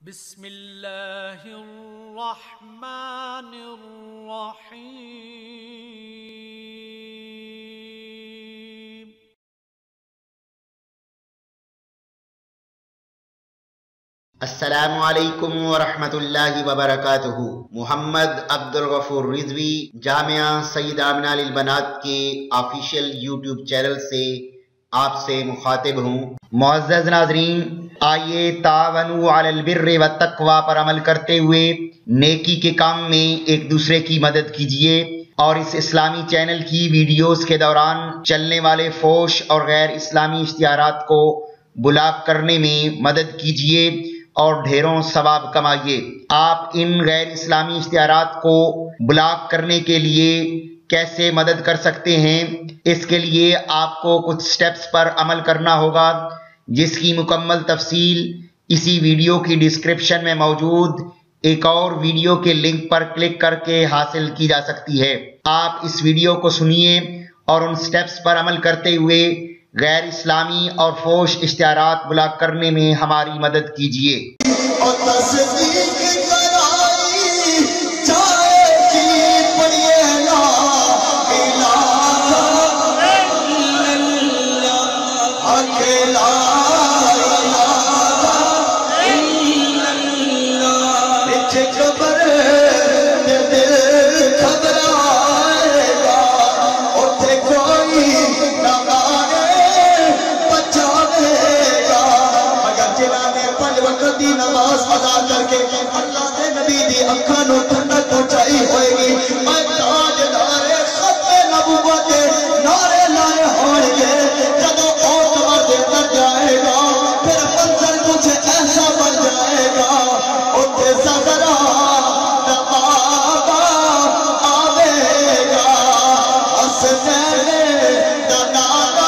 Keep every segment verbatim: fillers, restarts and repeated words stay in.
بسم اللہ الرحمن الرحیم۔ السلام علیکم ورحمۃ اللہ وبرکاتہ۔ محمد عبد الغفور رضوی جامعہ سیدہ آمنہ للبنات کے آفیشیل یوٹیوب چینل سے آپ سے مخاطب ہوں۔ معزز ناظرین، آئیے تعاونوا علی البر والتقوی پر عمل کرتے ہوئے نیکی کے کام میں ایک دوسرے کی مدد کیجیے، اور اس اسلامی چینل کی ویڈیوز کے دوران چلنے والے فحش اور غیر اسلامی اشتہارات کو بلاک کرنے میں مدد کیجیے اور ڈھیروں ثواب کمائیے۔ آپ ان غیر اسلامی اشتہارات کو بلاک کرنے کے لیے کیسے مدد کر سکتے ہیں؟ اس کے لیے آپ کو کچھ سٹیپس پر عمل کرنا ہوگا، جس کی مکمل تفصیل اسی ویڈیو کی ڈسکرپشن میں موجود ایک اور ویڈیو کے لنک پر کلک کر کے حاصل کی جا سکتی ہے۔ آپ اس ویڈیو کو سنیے اور ان سٹیپس پر عمل کرتے ہوئے غیر اسلامی اور فحش اشتہارات بلاک کرنے میں ہماری مدد کیجیے۔ اللہ نے نبی دی اکھاں نوں ٹھنڈک پہنچائی ہوئے گی، میں تاجدار ختم نبوت نعرے لائے ہون گے۔ جدوں اوت مرد اندر جائے گا پھر منظر کچھ ایسا بن جائے گا، اوتھے زہرا دا بابا آوے گا، حسنین دا نانا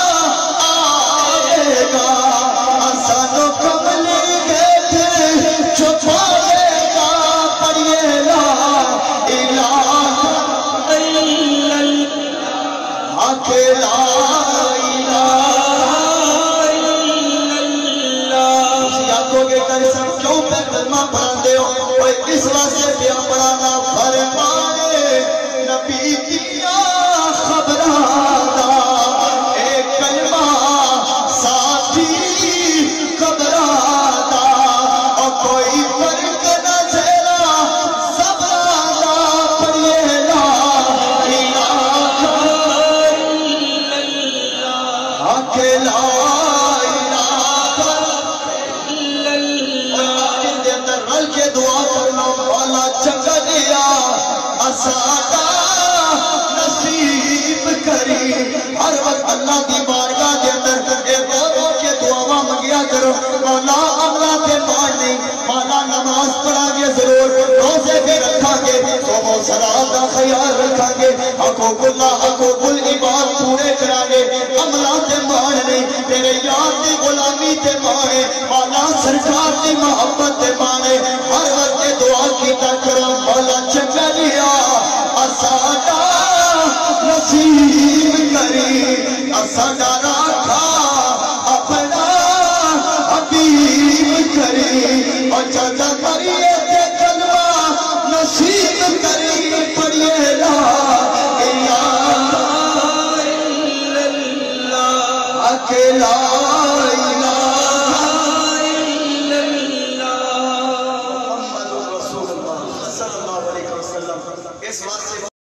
آوے گا، سانوں کملی اس واسطے پیا پڑھانا فرمائے نبی دیا خبرانا، اے کلمہ ساتھی خبرانا، اور کوئی فرق نہ زیرا صبرانا، پڑھیے لا الہ الا اللہ، اکیلا نصیب کری۔ ہر وقت اللہ کی بارگاہ کے اندر اے رو رو کے دعاواں منگیا کرو، مولا امنا تے ماننی، مولا نماز پڑھا گے ضرور، روزے بھی رکھا گے، صوم و صلات کا خیال رکھا گے، حقوق اللہ حقوق العباد پورے کرا گے، امنا تے ماننی، تیرے یار دی غلامی تے مانے، مولا سرکار دی محبت تے مانے، ہر وقت دعا کیتا کرو، مولا چنگا لیا اسادا نصیب کری، اسادا راکھا اپنا حبیب کری، اور چاچا کریے تے کلمہ نصیب کری، پڑھیے لا الہ الا اللہ، اکیلا الہ الا اللہ، محمد رسول اللہ صلی اللہ علیہ وسلم۔ اس واسطے